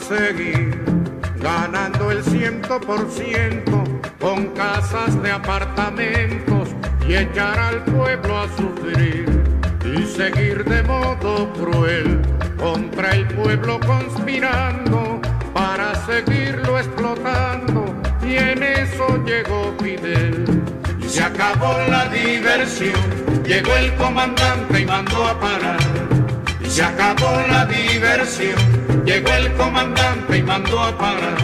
seguir ganando el 100% con casas de apartamentos y echar al pueblo a sufrir y seguir de modo cruel contra el pueblo conspirando para seguirlo explotando, y en eso llegó Fidel. Y se acabó la diversión, llegó el comandante y mandó a parar. Y se acabó la diversión, llegó el comandante y mandó a parar.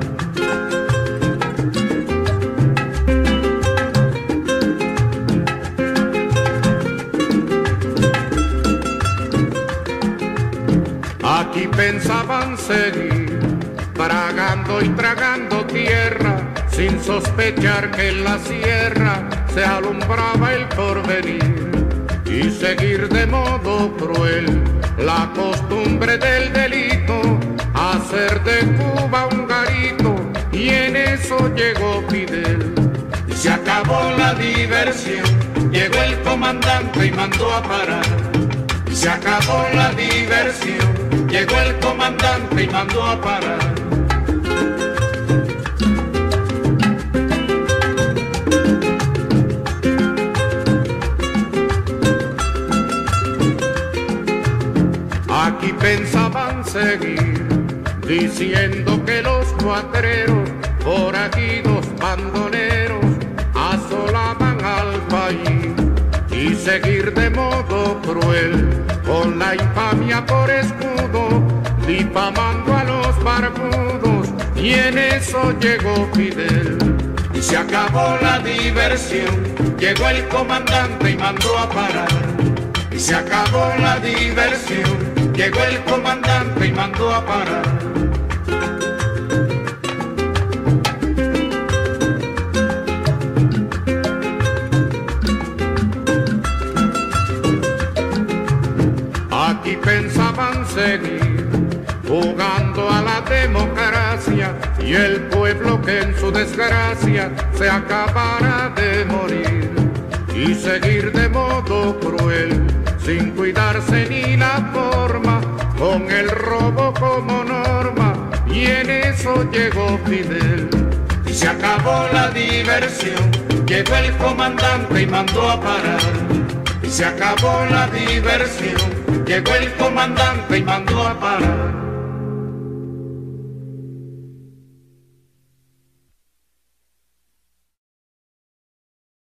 Aquí pensaban seguir tragando y tragando tierra, sin sospechar que en la sierra se alumbraba el porvenir, y seguir de modo cruel la costumbre del delito, hacer de Cuba un garito, y en eso llegó Fidel. Y se acabó la diversión, llegó el comandante y mandó a parar. Y se acabó la diversión, llegó el comandante y mandó a parar. Aquí pensaban seguir diciendo que los cuatreros, forajidos, bandoleros, asolaban al país, y seguir de modo cruel con la infamia por escudo, difamando a los barbudos, y en eso llegó Fidel. Y se acabó la diversión, llegó el comandante y mandó a parar. Y se acabó la diversión, llegó el comandante y mandó a parar. Aquí pensaban seguir jugando a la democracia, y el pueblo que en su desgracia se acabara de morir, y seguir de modo cruel sin cuidarse ni la forma, con el robo como norma, y en eso llegó Fidel. Y se acabó la diversión, llegó el comandante y mandó a parar. Y se acabó la diversión, llegó el comandante y mandó a parar.